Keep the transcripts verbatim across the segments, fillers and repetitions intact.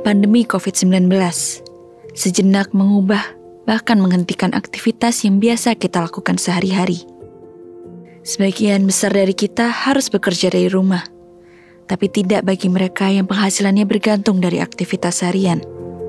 pandemi covid sembilan belas. Sejenak mengubah, bahkan menghentikan aktivitas yang biasa kita lakukan sehari-hari. Sebagian besar dari kita harus bekerja dari rumah, tapi tidak bagi mereka yang penghasilannya bergantung dari aktivitas harian.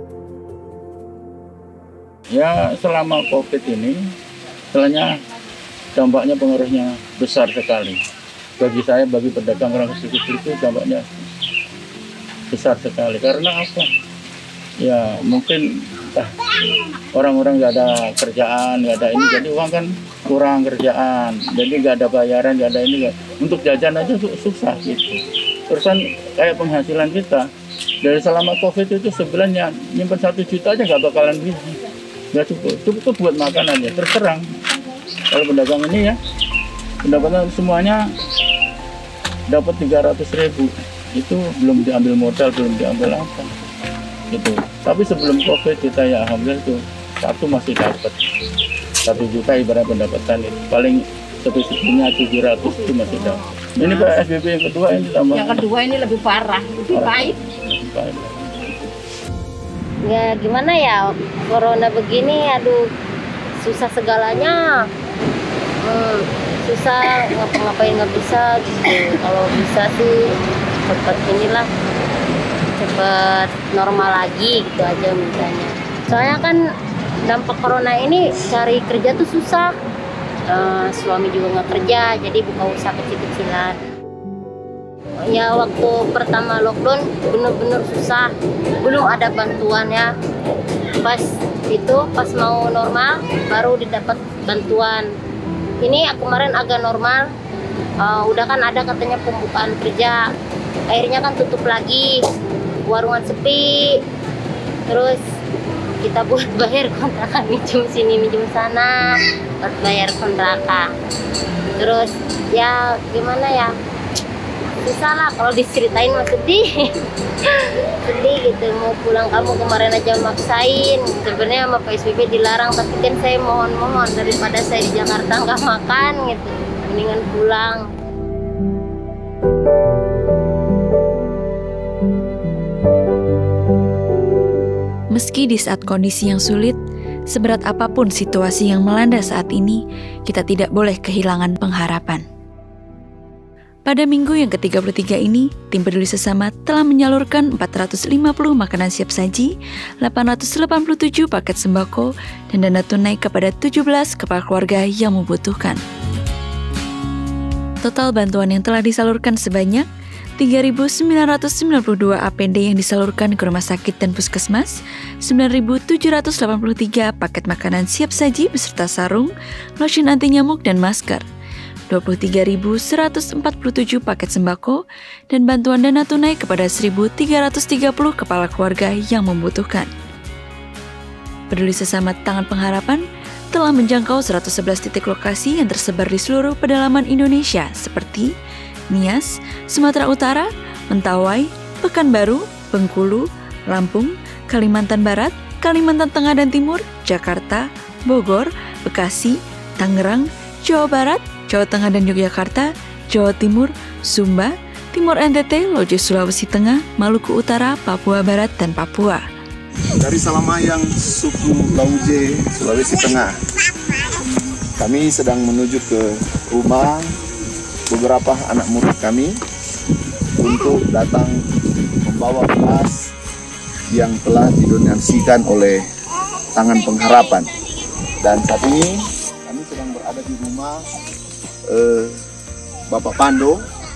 Ya, selama COVID ini, setelahnya dampaknya pengaruhnya besar sekali. Bagi saya, bagi pedagang orang kecil itu dampaknya besar sekali. Karena apa? Ya, mungkin ah, orang-orang nggak ada kerjaan, nggak ada ini, jadi uang kan kurang kerjaan, jadi nggak ada bayaran, nggak ada ini, gak. Untuk jajan aja susah gitu. Terus kan kayak penghasilan kita dari selama COVID itu sebenarnya nyimpen satu juta aja nggak bakalan bisa, nggak cukup, cukup buat makan aja. Terus terang kalau pedagang ini ya pendapatan semuanya dapat tiga ratus ribu, itu belum diambil modal, belum diambil apa gitu. Tapi sebelum COVID kita ya alhamdulillah itu satu masih dapat satu juta ibarat pendapatan itu paling satu punya tujuh ratus itu masih dapat. Ini P S B B yang kedua ini tambah. Yang kedua ini lebih parah, lebih pahit. Ya gimana ya, corona begini, aduh susah segalanya. Hmm, susah ngapa-ngapain nggak bisa gitu. Kalau bisa sih cepet inilah, cepet normal lagi gitu aja mintanya. Soalnya kan dampak corona ini cari kerja tuh susah. Uh, suami juga nggak kerja, jadi buka usaha kecil-kecilan. Ya waktu pertama lockdown bener-bener susah, belum ada bantuan ya. Pas itu pas mau normal baru didapat bantuan. Ini kemarin agak normal, uh, udah kan ada katanya pembukaan kerja, akhirnya kan tutup lagi, warungan sepi, terus kita buat bayar kontrakan, minjem sini minjem sana buat bayar kontrakan. Terus ya gimana ya, susah lah kalau diceritain mah sedih. Sedih gitu, mau pulang kamu kemarin aja maksain. Sebenarnya sama P S B B dilarang, tapi kan saya mohon-mohon daripada saya di Jakarta nggak makan gitu, mendingan pulang. Meski di saat kondisi yang sulit, seberat apapun situasi yang melanda saat ini, kita tidak boleh kehilangan pengharapan. Pada minggu yang ke tiga puluh tiga ini, tim Peduli Sesama telah menyalurkan empat ratus lima puluh makanan siap saji, delapan ratus delapan puluh tujuh paket sembako, dan dana tunai kepada tujuh belas kepala keluarga yang membutuhkan. Total bantuan yang telah disalurkan sebanyak tiga ribu sembilan ratus sembilan puluh dua A P D yang disalurkan ke rumah sakit dan puskesmas, sembilan ribu tujuh ratus delapan puluh tiga paket makanan siap saji beserta sarung, lotion anti nyamuk dan masker, dua puluh tiga ribu seratus empat puluh tujuh paket sembako, dan bantuan dana tunai kepada seribu tiga ratus tiga puluh kepala keluarga yang membutuhkan. Peduli Sesama Tangan Pengharapan telah menjangkau seratus sebelas titik lokasi yang tersebar di seluruh pedalaman Indonesia seperti Nias, Sumatera Utara, Mentawai, Pekanbaru, Bengkulu, Lampung, Kalimantan Barat, Kalimantan Tengah dan Timur, Jakarta, Bogor, Bekasi, Tangerang, Jawa Barat, Jawa Tengah dan Yogyakarta, Jawa Timur, Sumba, Timur N T T, Loja Sulawesi Tengah, Maluku Utara, Papua Barat, dan Papua. Dari Salamayang, suku Lauje, Sulawesi Tengah, kami sedang menuju ke rumah beberapa anak murid kami untuk datang membawa beras yang telah didonasikan oleh Tangan Pengharapan. Dan saat ini kami sedang berada di rumah eh, Bapak Pando.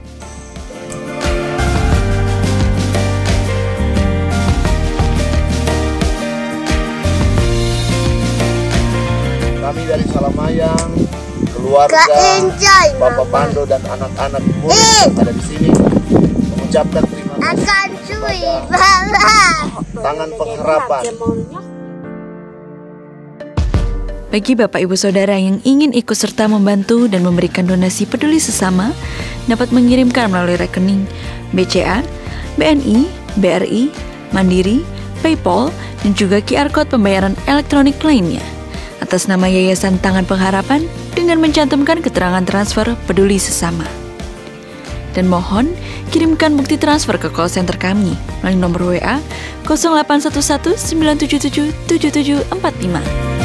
Kami dari Salamayang, keluarga Bapak Pando dan anak-anak murid yang ada di sini mengucapkan terima kasih kepada Tangan Pengharapan. Bagi Bapak Ibu Saudara yang ingin ikut serta membantu dan memberikan donasi Peduli Sesama, dapat mengirimkan melalui rekening B C A, B N I, B R I, Mandiri, PayPal, dan juga Q R Code pembayaran elektronik lainnya atas nama Yayasan Tangan Pengharapan dengan mencantumkan keterangan transfer Peduli Sesama. Dan mohon kirimkan bukti transfer ke call center kami melalui nomor W A nol delapan satu satu sembilan tujuh tujuh tujuh tujuh empat lima.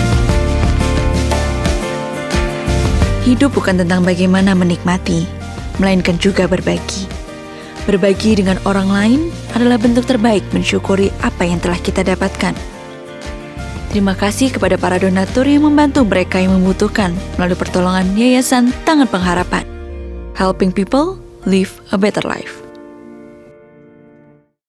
Hidup bukan tentang bagaimana menikmati, melainkan juga berbagi. Berbagi dengan orang lain adalah bentuk terbaik mensyukuri apa yang telah kita dapatkan. Terima kasih kepada para donatur yang membantu mereka yang membutuhkan melalui pertolongan Yayasan Tangan Pengharapan. Helping people live a better life.